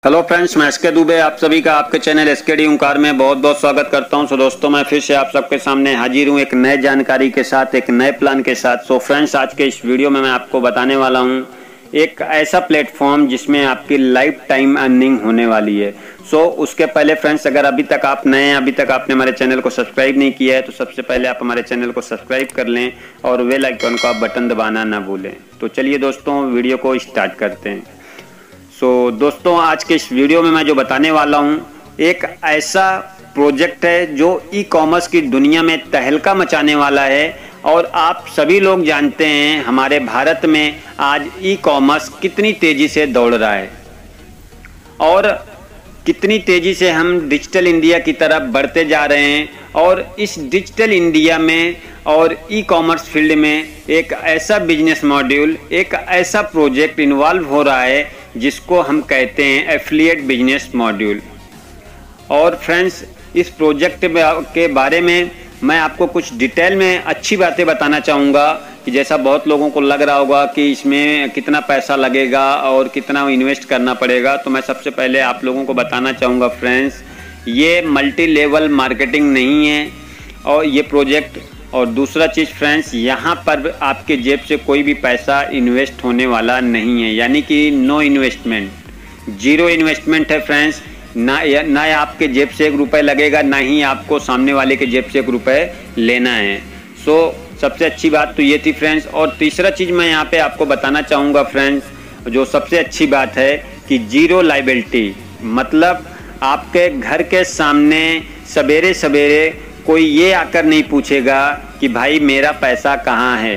Hello friends, मैं SK Dubey आप सभी का आपके चैनल एसके डी ओंकार में बहुत बहुत स्वागत करता हूं। दोस्तों, मैं फिर से आप सबके सामने हाजिर हूं एक नए जानकारी के साथ, एक नए प्लान के साथ। फ्रेंड्स, आज के इस वीडियो में मैं आपको बताने वाला हूं एक ऐसा प्लेटफॉर्म जिसमें आपकी लाइफ टाइम अर्निंग होने वाली है। उसके पहले फ्रेंड्स, अगर अभी तक आप नए हैं, अभी तक आपने हमारे चैनल को सब्सक्राइब नहीं किया है, तो सबसे पहले आप हमारे चैनल को सब्सक्राइब कर लें और बेल आइकन का बटन दबाना ना भूलें। तो चलिए दोस्तों, वीडियो को स्टार्ट करते हैं। दोस्तों, आज के इस वीडियो में मैं जो बताने वाला हूं एक ऐसा प्रोजेक्ट है जो ई कॉमर्स की दुनिया में तहलका मचाने वाला है। और आप सभी लोग जानते हैं हमारे भारत में आज ई कॉमर्स कितनी तेजी से दौड़ रहा है और कितनी तेजी से हम डिजिटल इंडिया की तरफ बढ़ते जा रहे हैं। और इस डिजिटल इंडिया में और ई कॉमर्स फील्ड में एक ऐसा बिजनेस मॉड्यूल, एक ऐसा प्रोजेक्ट इन्वॉल्व हो रहा है जिसको हम कहते हैं एफिलिएट बिजनेस मॉड्यूल। और फ्रेंड्स, इस प्रोजेक्ट के बारे में मैं आपको कुछ डिटेल में अच्छी बातें बताना चाहूँगा कि जैसा बहुत लोगों को लग रहा होगा कि इसमें कितना पैसा लगेगा और कितना इन्वेस्ट करना पड़ेगा। तो मैं सबसे पहले आप लोगों को बताना चाहूँगा फ्रेंड्स, ये मल्टी लेवल मार्केटिंग नहीं है और ये प्रोजेक्ट। और दूसरा चीज़ फ्रेंड्स, यहाँ पर आपके जेब से कोई भी पैसा इन्वेस्ट होने वाला नहीं है, यानी कि नो इन्वेस्टमेंट, जीरो इन्वेस्टमेंट है फ्रेंड्स। ना आपके जेब से ₹1 लगेगा, ना ही आपको सामने वाले के जेब से ₹1 लेना है। सबसे अच्छी बात तो ये थी फ्रेंड्स। और तीसरा चीज़ मैं यहाँ पे आपको बताना चाहूँगा फ्रेंड्स, जो सबसे अच्छी बात है कि जीरो लायबिलिटी, मतलब आपके घर के सामने सवेरे सवेरे कोई ये आकर नहीं पूछेगा कि भाई मेरा पैसा कहाँ है।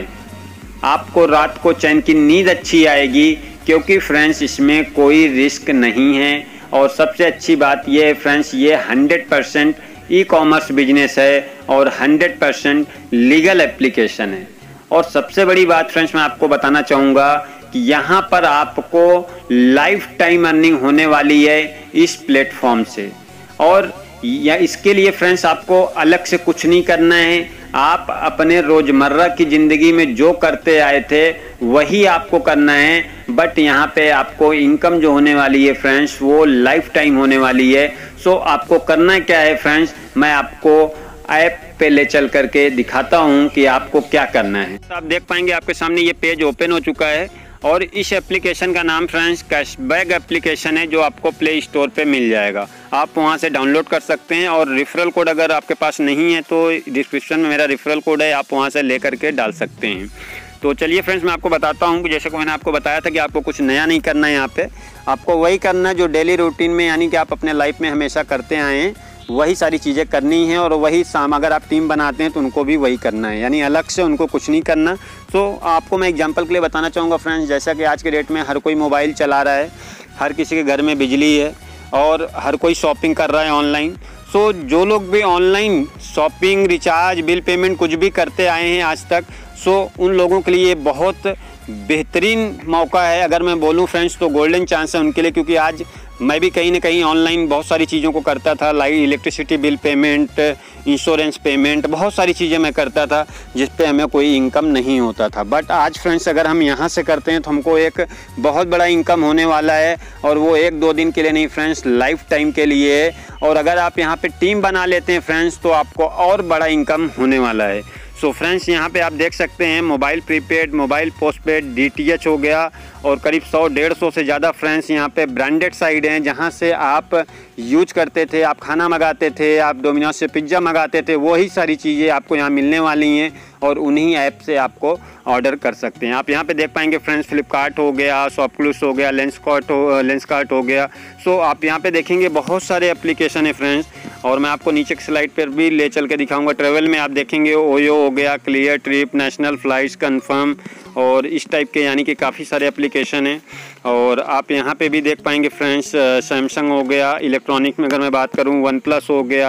आपको रात को चैन की नींद अच्छी आएगी, क्योंकि फ्रेंड्स इसमें कोई रिस्क नहीं है। और सबसे अच्छी बात ये है फ्रेंड्स, ये 100% ई कॉमर्स बिजनेस है और 100% लीगल एप्लीकेशन है। और सबसे बड़ी बात फ्रेंड्स, मैं आपको बताना चाहूँगा कि यहाँ पर आपको लाइफ टाइम अर्निंग होने वाली है इस प्लेटफॉर्म से। और या इसके लिए फ्रेंड्स आपको अलग से कुछ नहीं करना है। आप अपने रोज़मर्रा की ज़िंदगी में जो करते आए थे वही आपको करना है। बट यहाँ पे आपको इनकम जो होने वाली है फ्रेंड्स, वो लाइफ टाइम होने वाली है। आपको करना क्या है फ्रेंड्स, मैं आपको ऐप पे ले चल करके दिखाता हूँ कि आपको क्या करना है। आप देख पाएंगे आपके सामने ये पेज ओपन हो चुका है और इस एप्लीकेशन का नाम फ्रेंड्स कैशबैक एप्लीकेशन है, जो आपको प्ले स्टोर पे मिल जाएगा। आप वहां से डाउनलोड कर सकते हैं। और रेफरल कोड अगर आपके पास नहीं है तो डिस्क्रिप्शन में मेरा रेफरल कोड है, आप वहां से ले करके डाल सकते हैं। तो चलिए फ्रेंड्स, मैं आपको बताता हूँ कि जैसे कि मैंने आपको बताया था कि आपको कुछ नया नहीं करना है। यहाँ पे आपको वही करना है जो डेली रूटीन में, यानी कि आप अपने लाइफ में हमेशा करते आए हैं, वही सारी चीज़ें करनी है। और वही अगर आप टीम बनाते हैं तो उनको भी वही करना है, यानी अलग से उनको कुछ नहीं करना। आपको मैं एग्जांपल के लिए बताना चाहूँगा फ्रेंड्स, जैसा कि आज के डेट में हर कोई मोबाइल चला रहा है, हर किसी के घर में बिजली है और हर कोई शॉपिंग कर रहा है ऑनलाइन। जो लोग भी online shopping, recharge, bill payment कुछ भी करते आए हैं आज तक, उन लोगों के लिए बहुत बेहतरीन मौका है। अगर मैं बोलूँ फ्रेंड्स तो गोल्डन चांस है उनके लिए, क्योंकि आज मैं भी कहीं ना कहीं ऑनलाइन बहुत सारी चीज़ों को करता था, like electricity bill payment, insurance payment, बहुत सारी चीज़ें मैं करता था जिस पे हमें कोई इनकम नहीं होता था। बट आज फ्रेंड्स अगर हम यहाँ से करते हैं तो हमको एक बहुत बड़ा इनकम होने वाला है। और वो 1-2 दिन के लिए नहीं फ्रेंड्स, लाइफ टाइम के लिए है। और अगर आप यहाँ पे टीम बना लेते हैं फ्रेंड्स तो आपको और बड़ा इनकम होने वाला है। फ्रेंड्स, यहाँ पे आप देख सकते हैं mobile prepaid, mobile postpaid, DTH हो गया और करीब 100-150 से ज़्यादा फ्रेंड्स यहाँ पे ब्रांडेड साइट हैं जहाँ से आप यूज करते थे, आप खाना मंगाते थे, आप डोमिनोज से पिज़्ज़ा मंगाते थे, वही सारी चीज़ें आपको यहाँ मिलने वाली हैं और उन्हीं ऐप से आपको ऑर्डर कर सकते हैं। आप यहाँ पे देख पाएंगे फ्रेंड्स, फ्लिपकार्ट हो गया, शॉपक्लूज हो गया, लेंसकार्ट हो गया। आप यहाँ पे देखेंगे बहुत सारे एप्लीकेशन है फ्रेंड्स। और मैं आपको नीचे की स्लाइड पर भी ले चल के दिखाऊंगा। ट्रेवल में आप देखेंगे ओयो हो गया, Cleartrip, national flights confirm और इस टाइप के, यानी कि काफ़ी सारे एप्लीकेशन हैं। और आप यहाँ पे भी देख पाएंगे फ्रेंड्स, सैमसंग हो गया, इलेक्ट्रॉनिक में अगर मैं बात करूँ OnePlus हो गया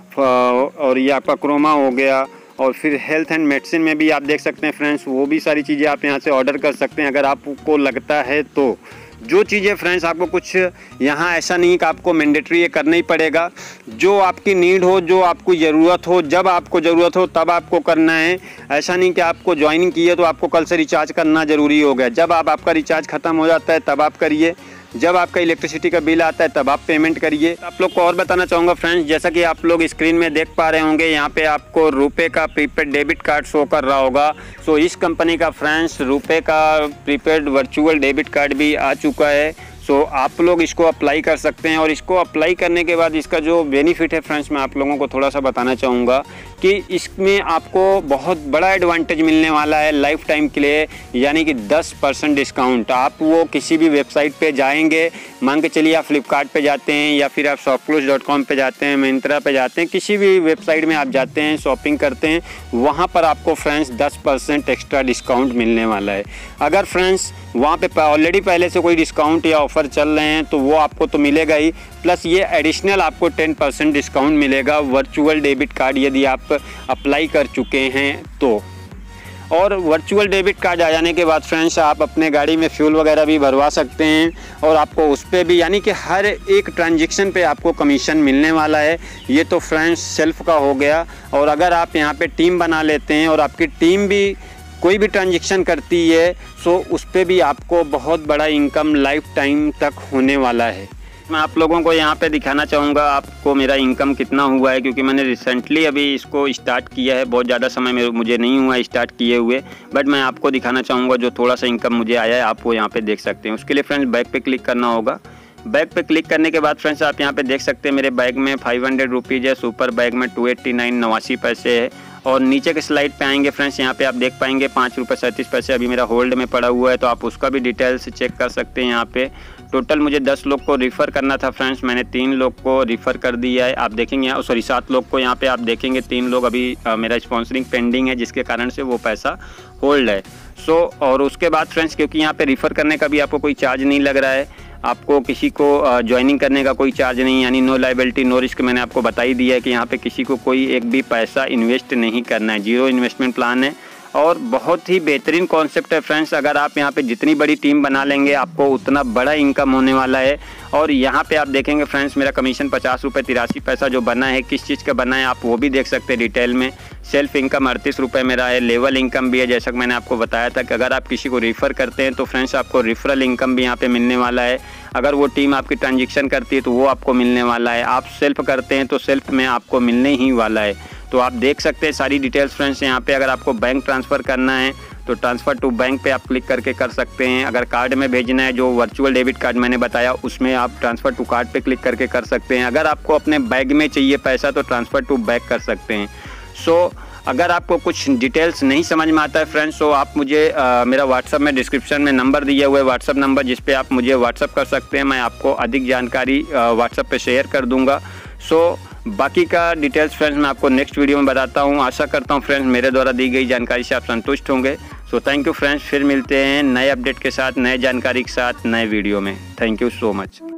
और ये आपका क्रोमा हो गया। और फिर हेल्थ एंड मेडिसिन में भी आप देख सकते हैं फ्रेंड्स, वो भी सारी चीज़ें आप यहाँ से ऑर्डर कर सकते हैं अगर आपको लगता है तो। जो चीज़ें फ्रेंड्स आपको कुछ यहाँ ऐसा नहीं कि आपको मैंडेटरी ये करना ही पड़ेगा, जो आपकी नीड हो, जो आपको ज़रूरत हो, जब आपको ज़रूरत हो तब आपको करना है। ऐसा नहीं कि आपको ज्वाइनिंग की है तो आपको कल से रिचार्ज करना ज़रूरी हो गया, जब आपका रिचार्ज ख़त्म हो जाता है तब आप करिए। जब आपका इलेक्ट्रिसिटी का बिल आता है तब आप पेमेंट करिए। आप लोग को और बताना चाहूँगा फ्रेंड्स, जैसा कि आप लोग स्क्रीन में देख पा रहे होंगे, यहाँ पे आपको रुपए का प्रीपेड डेबिट कार्ड शो कर रहा होगा। सो इस कंपनी का फ्रेंड्स रुपए का प्रीपेड वर्चुअल डेबिट कार्ड भी आ चुका है। सो आप लोग इसको अप्लाई कर सकते हैं, और इसको अप्लाई करने के बाद इसका जो बेनिफिट है फ्रेंड्स, मैं आप लोगों को थोड़ा सा बताना चाहूँगा कि इसमें आपको बहुत बड़ा एडवांटेज मिलने वाला है लाइफ टाइम के लिए, यानी कि 10% डिस्काउंट। आप वो किसी भी वेबसाइट पे जाएंगे, मान के चलिए आप फ्लिपकार्ट पे जाते हैं या फिर आप shopclose.com पे जाते हैं, मिंत्रा पे जाते हैं, किसी भी वेबसाइट में आप जाते हैं, शॉपिंग करते हैं, वहाँ पर आपको फ्रेंड्स 10% एक्स्ट्रा डिस्काउंट मिलने वाला है। अगर फ्रेंड्स वहाँ पे ऑलरेडी पहले से कोई डिस्काउंट या ऑफ़र चल रहे हैं तो वो आपको तो मिलेगा ही, प्लस ये एडिशनल आपको 10% डिस्काउंट मिलेगा वर्चुअल डेबिट कार्ड यदि आप अप्लाई कर चुके हैं तो। और वर्चुअल डेबिट कार्ड आ जाने के बाद फ्रेंड्स आप अपने गाड़ी में फ्यूल वगैरह भी भरवा सकते हैं, और आपको उस पर भी, यानी कि हर एक ट्रांजैक्शन पे आपको कमीशन मिलने वाला है। ये तो फ्रेंड्स सेल्फ का हो गया। और अगर आप यहाँ पे टीम बना लेते हैं और आपकी टीम भी कोई भी ट्रांजैक्शन करती है, सो उस पर भी आपको बहुत बड़ा इनकम लाइफ टाइम तक होने वाला है। मैं आप लोगों को यहाँ पे दिखाना चाहूँगा आपको मेरा इनकम कितना हुआ है, क्योंकि मैंने रिसेंटली अभी इसको स्टार्ट किया है, बहुत ज़्यादा समय मुझे नहीं हुआ स्टार्ट किए हुए, बट मैं आपको दिखाना चाहूँगा जो थोड़ा सा इनकम मुझे आया है, आप वो यहाँ पे देख सकते हैं। उसके लिए फ्रेंड्स बैक पे क्लिक करना होगा। बैग पे क्लिक करने के बाद फ्रेंड्स आप यहाँ पे देख सकते हैं मेरे बैग में 500 रुपीज़ है, सुपर बैग में 289 पैसे है, और नीचे के स्लाइड पे आएंगे फ्रेंड्स, यहाँ पे आप देख पाएंगे 5 रुपये 37 पैसे अभी मेरा होल्ड में पड़ा हुआ है, तो आप उसका भी डिटेल्स चेक कर सकते हैं। यहाँ पे टोटल मुझे 10 लोग को रिफ़र करना था फ्रेंड्स, मैंने 3 लोग को रिफ़र कर दिया है। आप देखेंगे यहाँ, सॉरी 7 लोग को, यहाँ पे आप देखेंगे 3 लोग अभी मेरा स्पॉन्सरिंग पेंडिंग है, जिसके कारण से वो पैसा होल्ड है। सो और उसके बाद फ्रेंड्स, क्योंकि यहाँ पे रिफ़र करने का भी आपको कोई चार्ज नहीं लग रहा है, आपको किसी को ज्वाइनिंग करने का कोई चार्ज नहीं, यानी नो लायबिलिटी नो रिस्क, मैंने आपको बता ही दिया है कि यहाँ पे किसी को कोई एक भी पैसा इन्वेस्ट नहीं करना है, जीरो इन्वेस्टमेंट प्लान है। और बहुत ही बेहतरीन कॉन्सेप्ट है फ्रेंड्स, अगर आप यहाँ पे जितनी बड़ी टीम बना लेंगे आपको उतना बड़ा इनकम होने वाला है। और यहाँ पे आप देखेंगे फ्रेंड्स मेरा कमीशन 50 रुपये 83 पैसा जो बना है, किस चीज़ का बना है आप वो भी देख सकते हैं डिटेल में। सेल्फ इनकम 38 रुपये मेरा है, लेवल इनकम भी है, जैसा कि मैंने आपको बताया था कि अगर आप किसी को रिफ़र करते हैं तो फ्रेंड्स आपको रिफरल इनकम भी यहाँ पे मिलने वाला है। अगर वो टीम आपकी ट्रांजेक्शन करती है तो वो आपको मिलने वाला है, आप सेल्फ करते हैं तो सेल्फ में आपको मिलने ही वाला है। तो आप देख सकते हैं सारी डिटेल्स फ्रेंड्स यहाँ पे। अगर आपको बैंक ट्रांसफ़र करना है तो ट्रांसफ़र टू बैंक पे आप क्लिक करके कर सकते हैं। अगर कार्ड में भेजना है, जो वर्चुअल डेबिट कार्ड मैंने बताया, उसमें आप ट्रांसफ़र टू कार्ड पे क्लिक करके कर सकते हैं। अगर आपको अपने बैग में चाहिए पैसा तो ट्रांसफ़र टू बैग कर सकते हैं। सो अगर आपको कुछ डिटेल्स नहीं समझ में आता है फ्रेंड्स, तो आप मुझे मेरा व्हाट्सअप में डिस्क्रिप्शन में नंबर दिया हुआ है, व्हाट्सअप नंबर, जिस पे आप मुझे व्हाट्सअप कर सकते हैं। मैं आपको अधिक जानकारी व्हाट्सअप पे शेयर कर दूंगा। सो बाकी का डिटेल्स फ्रेंड्स मैं आपको नेक्स्ट वीडियो में बताता हूँ। आशा करता हूँ फ्रेंड्स मेरे द्वारा दी गई जानकारी से आप संतुष्ट होंगे। सो थैंक यू फ्रेंड्स, फिर मिलते हैं नए अपडेट के साथ, नए जानकारी के साथ, नए वीडियो में। Thank you so much.